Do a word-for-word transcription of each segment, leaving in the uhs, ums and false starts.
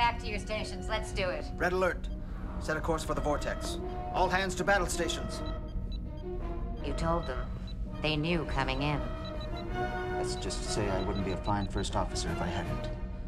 Back to your stations. Let's do it. Red alert. Set a course for the vortex. All hands to battle stations. You told them. They knew coming in. That's just to say I wouldn't be a fine first officer if I hadn't.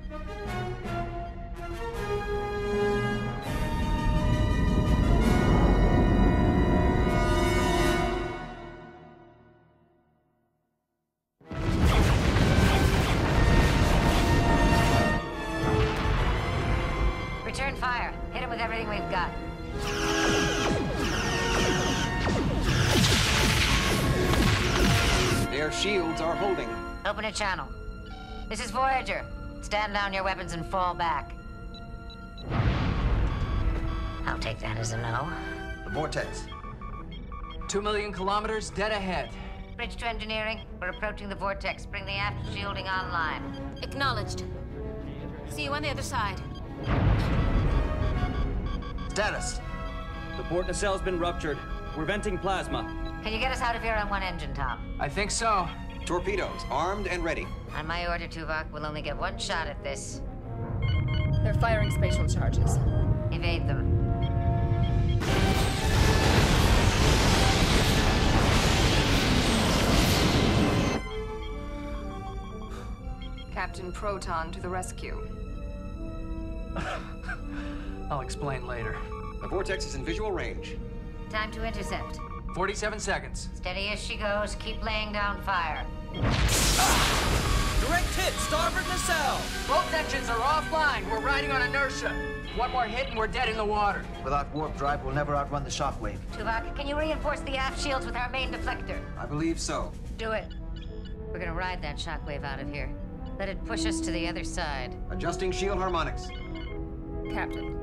Return fire. Hit him with everything we've got. Their shields are holding. Open a channel. This is Voyager. Stand down your weapons and fall back. I'll take that as a no. The vortex. Two million kilometers dead ahead. Bridge to engineering. We're approaching the vortex. Bring the aft shielding online. Acknowledged. See you on the other side. Status. The port nacelle's been ruptured. We're venting plasma. Can you get us out of here on one engine, Tom? I think so. Torpedoes armed and ready. On my order, Tuvok, we'll only get one shot at this. They're firing spatial charges. Evade them. Captain Proton to the rescue. I'll explain later. The vortex is in visual range. Time to intercept. forty-seven seconds. Steady as she goes. Keep laying down fire. Direct hit, starboard nacelle! Both engines are offline. We're riding on inertia. One more hit and we're dead in the water. Without warp drive, we'll never outrun the shockwave. Tuvok, can you reinforce the aft shields with our main deflector? I believe so. Do it. We're gonna ride that shockwave out of here. Let it push us to the other side. Adjusting shield harmonics. Captain.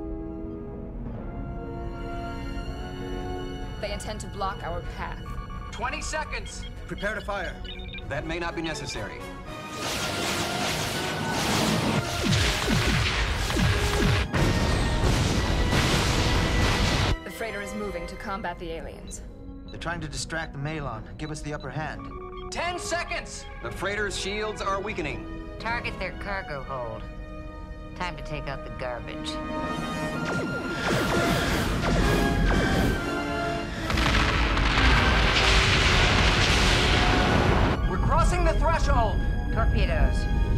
They intend to block our path. twenty seconds. Prepare to fire. That may not be necessary. The freighter is moving to combat the aliens. They're trying to distract the Malon, give us the upper hand. Ten seconds. The freighter's shields are weakening. Target their cargo hold. Time to take out the garbage. We're crossing the threshold. Torpedoes.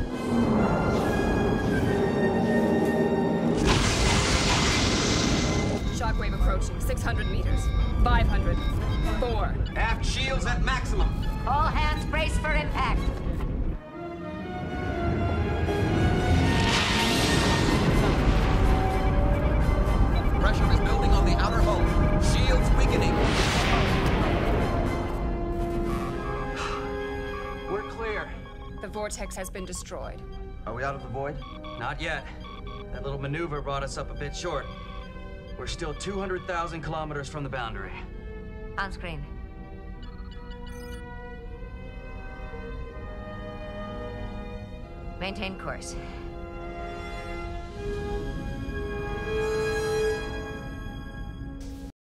Shockwave approaching. six hundred meters. five hundred. Four. Aft shields at maximum. All hands brace for impact. Pressure is building on the outer hull. Shields weakening. We're clear. The vortex has been destroyed. Are we out of the void? Not yet. That little maneuver brought us up a bit short. We're still two hundred thousand kilometers from the boundary. On screen. Maintain course.